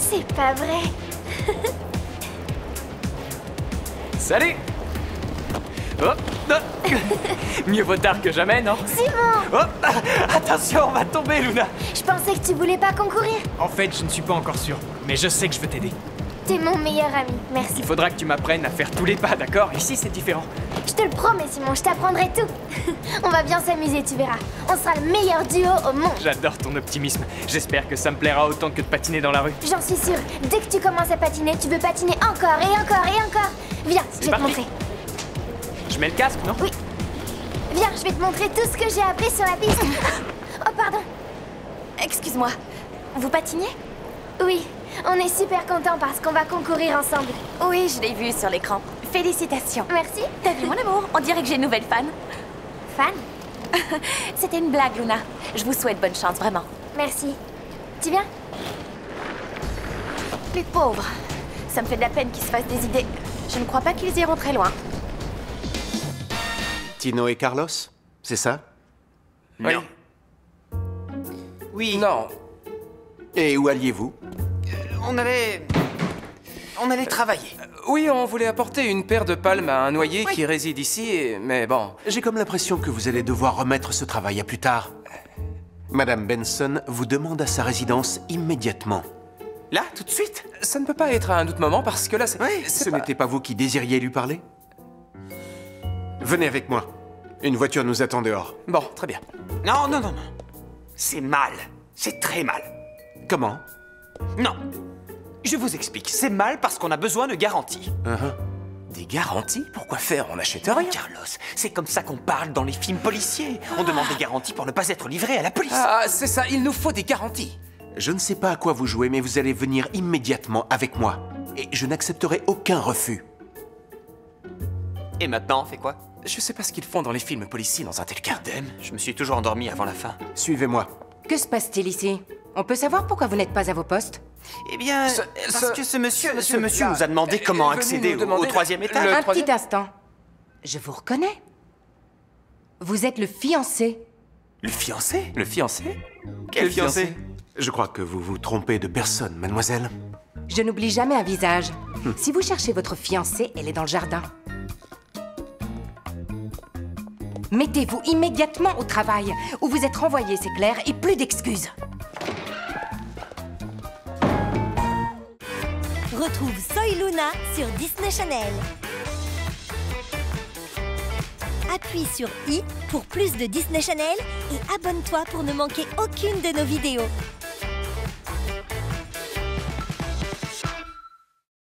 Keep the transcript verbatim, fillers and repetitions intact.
C'est pas vrai. Salut. Oh, ah. Mieux vaut tard que jamais, non? Simon! Oh, ah, attention, on va tomber, Luna. Je pensais que tu voulais pas concourir. En fait, je ne suis pas encore sûr, mais je sais que je veux t'aider. T'es mon meilleur ami, merci. Il faudra que tu m'apprennes à faire tous les pas, d'accord? Ici, c'est différent. Je te le promets, Simon, je t'apprendrai tout. On va bien s'amuser, tu verras. On sera le meilleur duo au monde. J'adore ton optimisme. J'espère que ça me plaira autant que de patiner dans la rue. J'en suis sûre. Dès que tu commences à patiner, tu veux patiner encore et encore et encore. Viens, je vais parti. te montrer. Je mets le casque, non? Oui. Viens, je vais te montrer tout ce que j'ai appris sur la piste. Oh, pardon. Excuse-moi, vous patinez? Oui, on est super contents parce qu'on va concourir ensemble. Oui, je l'ai vu sur l'écran. Félicitations. Merci. T'as vu mon amour? On dirait que j'ai une nouvelle fan. Fan? C'était une blague, Luna. Je vous souhaite bonne chance, vraiment. Merci. Tu viens? Les pauvres. Ça me fait de la peine qu'ils se fassent des idées. Je ne crois pas qu'ils iront très loin. Tino et Carlos, c'est ça? Oui. Oui. Non. Et où alliez-vous? On allait... On allait travailler. Oui, on voulait apporter une paire de palmes à un noyé qui réside ici, et... mais bon... J'ai comme l'impression que vous allez devoir remettre ce travail à plus tard. Madame Benson vous demande à sa résidence immédiatement. Là, tout de suite? Ça ne peut pas être à un autre moment parce que là, c'est... Oui, Ce pas... n'était pas vous qui désiriez lui parler? Venez avec moi. Une voiture nous attend dehors. Bon, très bien. Non, non, non, non. C'est mal. C'est très mal. Comment? Non. Je vous explique. C'est mal parce qu'on a besoin de garanties. Uh-huh. Des garanties? Pourquoi faire? On n'achète Oui, rien. Carlos, c'est comme ça qu'on parle dans les films policiers. On demande des garanties pour ne pas être livré à la police. Ah, c'est ça, il nous faut des garanties. Je ne sais pas à quoi vous jouez, mais vous allez venir immédiatement avec moi. Et je n'accepterai aucun refus. Et maintenant, on fait quoi? Je sais pas ce qu'ils font dans les films policiers dans un tel cas. Idem, je me suis toujours endormi avant la fin. Suivez-moi. Que se passe-t-il ici? On peut savoir pourquoi vous n'êtes pas à vos postes? Eh bien, Ce- parce ce- que ce monsieur, ce ce monsieur, monsieur là, nous a demandé est comment venu accéder nous au, demander au troisième le- étage. le- Un troisième- petit instant. Je vous reconnais. Vous êtes le fiancé. Le fiancé? Le fiancé? Quel fiancé? Je crois que vous vous trompez de personne, mademoiselle. Je n'oublie jamais un visage. Si vous cherchez votre fiancée, elle est dans le jardin. Mettez-vous immédiatement au travail, ou vous êtes renvoyé, c'est clair, et plus d'excuses. Retrouve Soy Luna sur Disney Channel. Appuie sur i pour plus de Disney Channel et abonne-toi pour ne manquer aucune de nos vidéos.